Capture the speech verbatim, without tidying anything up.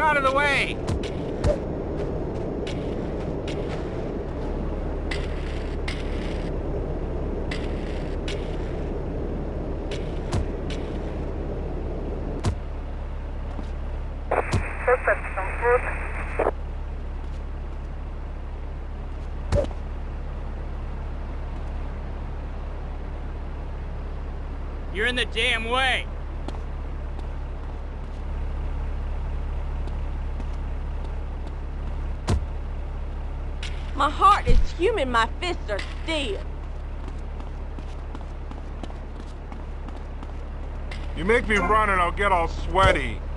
out of the way! You're in the damn way! My heart is human, my fists are steel. You make me run and I'll get all sweaty.